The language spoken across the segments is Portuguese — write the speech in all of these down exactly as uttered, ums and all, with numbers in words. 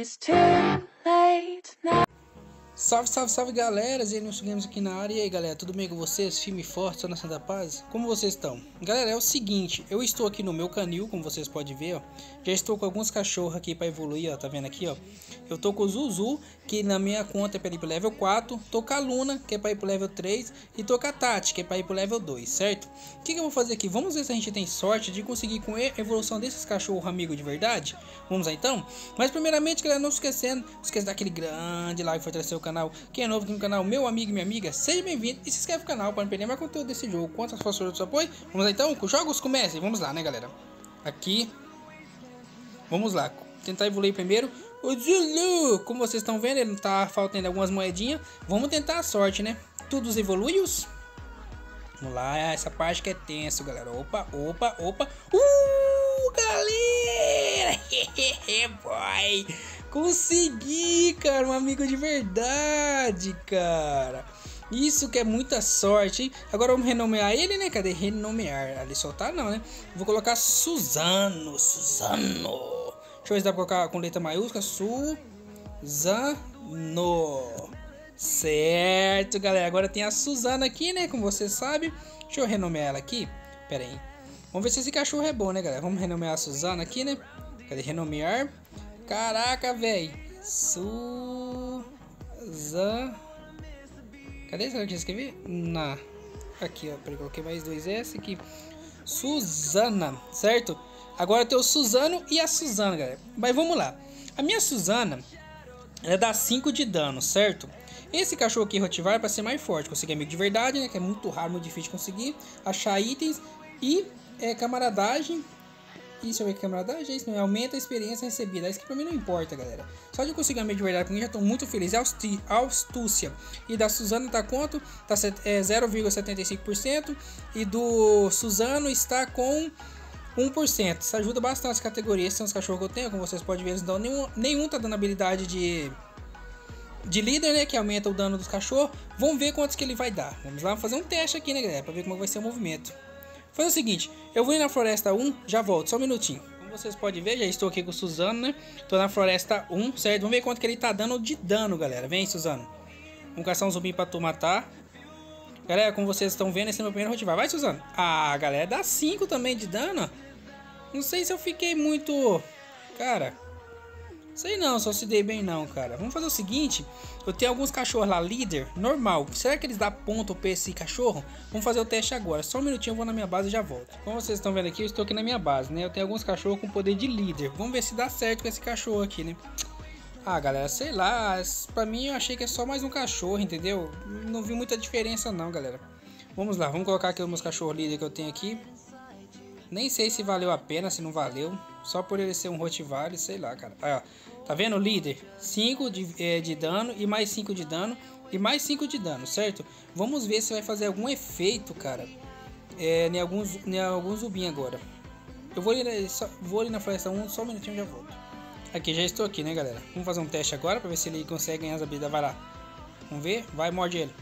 it's too late now. Salve, salve, salve galera, Zenilson Games aqui na área. E aí galera, tudo bem com vocês? Firme e forte, só na Santa Paz? Como vocês estão? Galera, é o seguinte, eu estou aqui no meu canil, como vocês podem ver, ó. Já estou com alguns cachorros aqui para evoluir, ó, tá vendo aqui, ó. Eu tô com o Zuzu, que na minha conta é para ir pro level quatro. Tô com a Luna, que é para ir pro level três. E tô com a Tati, que é para ir pro level dois, certo? O que, que eu vou fazer aqui? Vamos ver se a gente tem sorte de conseguir com a evolução desses cachorros amigos de verdade. Vamos lá então? Mas primeiramente, galera, não se esquecendo, não esqueça daquele grande like, fortalecer o canal. Quem é novo aqui no canal, meu amigo e minha amiga, seja bem-vindo e se inscreve no canal para não perder mais conteúdo desse jogo. Quanto as pessoas do seu apoio? Vamos lá então, que os jogos comecem. Vamos lá, né, galera? Aqui. Vamos lá. Tentar evoluir primeiro. O Zulu, como vocês estão vendo, ele tá faltando algumas moedinhas. Vamos tentar a sorte, né? Todos evoluídos. Vamos lá, essa parte que é tenso, galera. Opa, opa, opa. Uh, galera! Boy! Consegui, cara, um amigo de verdade, cara. Isso que é muita sorte, hein? Agora vamos renomear ele, né? Cadê renomear? Ali soltar não, né? Vou colocar Suzano, Suzano. Deixa eu ver se dá pra colocar com letra maiúscula. Suzano. Certo, galera. Agora tem a Suzana aqui, né? Como você sabe. Deixa eu renomear ela aqui. Pera aí. Vamos ver se esse cachorro é bom, né, galera? Vamos renomear a Suzana aqui, né? Cadê renomear? Caraca, velho. Suzana. Cadê? Será que eu escrevi? Na. Aqui, ó. Peraí, coloquei mais dois S aqui. Suzana, certo? Agora tem o Suzano e a Suzana, galera. Mas vamos lá. A minha Suzana, ela dá cinco de dano, certo? Esse cachorro aqui, Rottweiler, é para ser mais forte. Conseguir amigo de verdade, né? Que é muito raro, muito difícil de conseguir. Achar itens e é, camaradagem. Isso é camaradagem, isso não é, aumenta a experiência recebida. Isso que pra mim não importa, galera. Só de eu conseguir amigo de verdade com mim já tô muito feliz. Astúcia. E da Suzana tá quanto? Tá é, zero vírgula setenta e cinco por cento. E do Suzano está com um por cento. Isso ajuda bastante as categorias. Esses são os cachorros que eu tenho. Como vocês podem ver, eles não dão nenhum, nenhum tá dando habilidade de, de líder, né? Que aumenta o dano dos cachorros. Vamos ver quantos que ele vai dar. Vamos lá fazer um teste aqui, né, galera? Pra ver como vai ser o movimento. Faz o seguinte, eu vou ir na floresta um, já volto, só um minutinho. Como vocês podem ver, já estou aqui com o Suzano, né? Tô na floresta um, certo? Vamos ver quanto que ele tá dando de dano, galera. Vem, Suzano. Vamos caçar um zumbi pra tu matar. Galera, como vocês estão vendo, esse é meu primeiro Rottweiler. Vai, Suzano. Ah, galera, dá cinco também de dano. Não sei se eu fiquei muito... Cara... Sei não, só se dei bem não, cara. Vamos fazer o seguinte. Eu tenho alguns cachorros lá, líder, normal. Será que eles dão ponto pra esse cachorro? Vamos fazer o teste agora. Só um minutinho, eu vou na minha base e já volto. Como vocês estão vendo aqui, eu estou aqui na minha base, né? Eu tenho alguns cachorros com poder de líder. Vamos ver se dá certo com esse cachorro aqui, né? Ah, galera, sei lá. Pra mim, eu achei que é só mais um cachorro, entendeu? Não vi muita diferença não, galera. Vamos lá, vamos colocar aqui os meus cachorros líder que eu tenho aqui. Nem sei se valeu a pena, se não valeu. Só por ele ser um Rottweiler, sei lá, cara. Aí, ó. Tá vendo? Líder, cinco de, é, de dano e mais cinco de dano e mais cinco de dano, certo? Vamos ver se vai fazer algum efeito, cara. É, em alguns, em alguns zubim agora. Eu vou ali, só, vou ali na floresta um, só um minutinho e já volto. Aqui, já estou aqui, né, galera? Vamos fazer um teste agora pra ver se ele consegue ganhar as habilidades. Vai lá. Vamos ver? Vai, morde ele.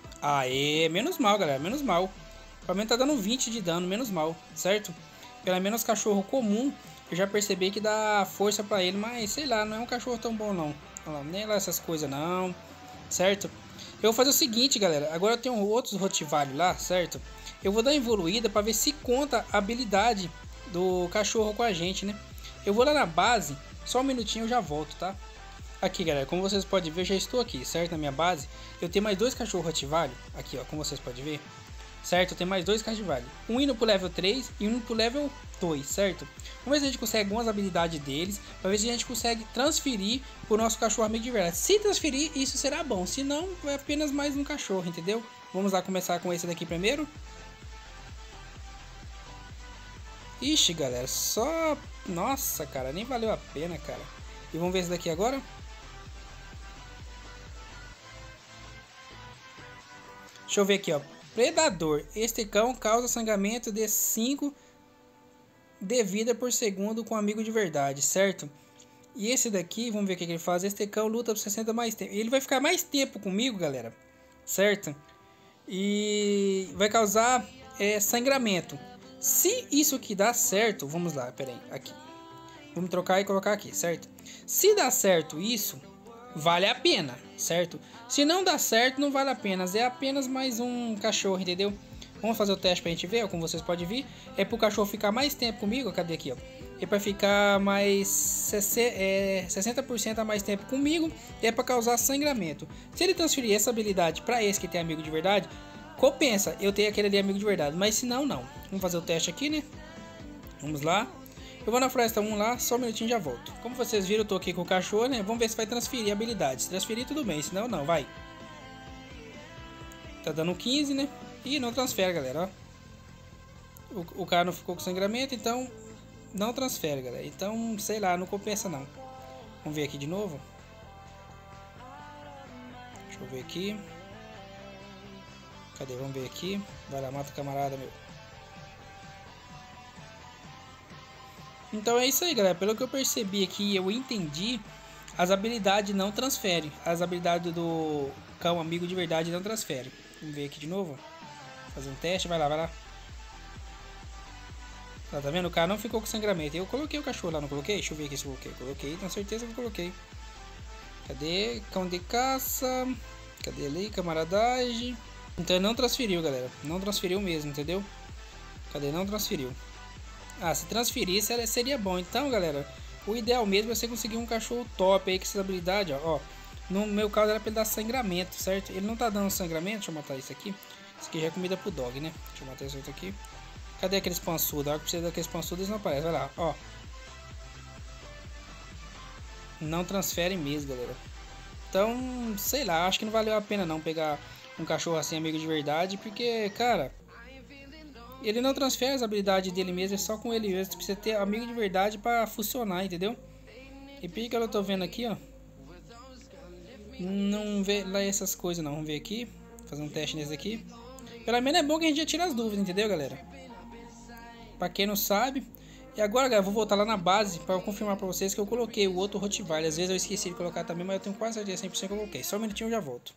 Aê, menos mal, galera, menos mal. Pelo menos tá dando vinte de dano, menos mal, certo? Pelo menos cachorro comum, eu já percebi que dá força pra ele, mas sei lá, não é um cachorro tão bom não. Olha lá, nem lá essas coisas não, certo? Eu vou fazer o seguinte, galera, agora eu tenho outros Rottweiler lá, certo? Eu vou dar evoluída pra ver se conta a habilidade do cachorro com a gente, né? Eu vou lá na base, só um minutinho eu já volto, tá? Aqui, galera, como vocês podem ver, eu já estou aqui, certo? Na minha base, eu tenho mais dois cachorros Rottweiler, aqui ó, como vocês podem ver. Certo? Tem mais dois Rottweiler. Um indo pro level três e um pro level dois, certo? Vamos ver se a gente consegue algumas habilidades deles. Pra ver se a gente consegue transferir pro nosso cachorro amigo de verdade. Se transferir, isso será bom. Se não, é apenas mais um cachorro, entendeu? Vamos lá começar com esse daqui primeiro. Ixi, galera, só... Nossa, cara, nem valeu a pena, cara. E vamos ver esse daqui agora. Deixa eu ver aqui, ó. Predador. Este cão causa sangramento de cinco de vida por segundo com amigo de verdade, certo? E esse daqui, vamos ver o que ele faz. Este cão luta por sessenta mais tempo. Ele vai ficar mais tempo comigo, galera, certo? E vai causar é, sangramento. Se isso aqui dá certo, vamos lá, pera aí, aqui. Vamos trocar e colocar aqui, certo? Se dá certo isso, vale a pena, certo? Se não dá certo, não vale a pena. É apenas mais um cachorro, entendeu? Vamos fazer o teste pra gente ver, ó, como vocês podem ver. É pro cachorro ficar mais tempo comigo, cadê aqui, ó? É pra ficar mais sessenta por cento a mais tempo comigo. E é pra causar sangramento. Se ele transferir essa habilidade pra esse que tem amigo de verdade, compensa eu ter aquele ali amigo de verdade. Mas se não, não. Vamos fazer o teste aqui, né? Vamos lá. Eu vou na floresta um lá, só um minutinho e já volto. Como vocês viram, eu tô aqui com o cachorro, né? Vamos ver se vai transferir habilidades. Se transferir, tudo bem. Se não, não. Vai. Tá dando quinze, né? E não transfere, galera, ó. O, o cara não ficou com sangramento, então não transfere, galera. Então, sei lá, não compensa não. Vamos ver aqui de novo. Deixa eu ver aqui. Cadê? Vamos ver aqui. Vai lá, mata o camarada, meu. Então é isso aí, galera. Pelo que eu percebi aqui, eu entendi, as habilidades não transferem. As habilidades do cão amigo de verdade não transferem. Vamos ver aqui de novo. Fazer um teste. Vai lá, vai lá. Tá, tá vendo? O cara não ficou com sangramento. Eu coloquei o cachorro lá, não coloquei? Deixa eu ver aqui se eu coloquei. Coloquei, tenho certeza que eu coloquei. Cadê? Cão de caça. Cadê ali? Camaradagem. Então ele não transferiu, galera. Não transferiu mesmo, entendeu? Cadê? Não transferiu. Ah, se transferisse seria bom. Então, galera, o ideal mesmo é você conseguir um cachorro top aí com essas habilidades, ó. Ó, no meu caso era pra ele dar sangramento, certo? Ele não tá dando sangramento. Deixa eu matar isso aqui. Isso aqui já é comida pro dog, né? Deixa eu matar isso outro aqui. Cadê aqueles pançudos? A hora que precisa daqueles pançudos, eles não aparecem. Vai lá, ó. Não transfere mesmo, galera. Então, sei lá, acho que não valeu a pena não pegar um cachorro assim, amigo de verdade. Porque, cara, ele não transfere as habilidades dele mesmo, é só com ele mesmo. Você precisa ter amigo de verdade pra funcionar, entendeu? E pelo que eu tô vendo aqui, ó, não vê lá essas coisas não. Vamos ver aqui, fazer um teste nesse aqui. Pelo menos é bom que a gente já tira as dúvidas, entendeu, galera? Pra quem não sabe. E agora, galera, eu vou voltar lá na base pra confirmar pra vocês que eu coloquei o outro Rottweiler. Às vezes eu esqueci de colocar também, mas eu tenho quase certeza cem por cento que eu coloquei. Só um minutinho e eu já volto.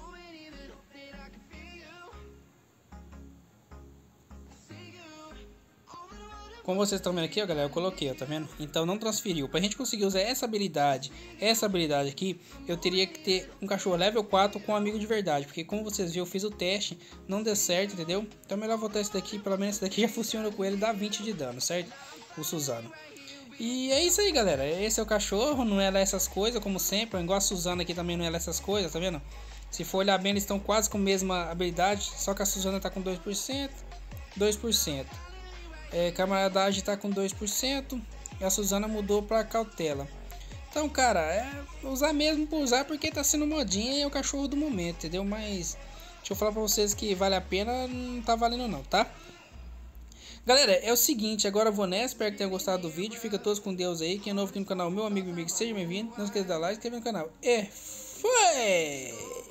Como vocês estão vendo aqui, ó, galera, eu coloquei, ó, tá vendo? Então não transferiu. Pra gente conseguir usar essa habilidade, essa habilidade aqui, eu teria que ter um cachorro level quatro com um amigo de verdade. Porque como vocês viram, eu fiz o teste, não deu certo, entendeu? Então é melhor voltar esse daqui, pelo menos esse daqui já funciona com ele, dá vinte de dano, certo? O Suzano. E é isso aí, galera. Esse é o cachorro, não é lá essas coisas, como sempre. Igual a Suzana aqui também não é lá essas coisas, tá vendo? Se for olhar bem, eles estão quase com a mesma habilidade, só que a Suzana tá com dois por cento, dois por cento. É, camaradagem está com dois por cento e a Suzana mudou para cautela. Então, cara, é usar mesmo por usar porque tá sendo modinha e é o cachorro do momento, entendeu? Mas deixa eu falar para vocês que vale a pena, não tá valendo não, tá? Galera, é o seguinte, agora eu vou nessa, espero que tenham gostado do vídeo. Fica todos com Deus aí. Quem é novo aqui no canal, meu amigo e amigo, seja bem-vindo. Não esqueça de dar like, se inscrever no canal. E foi!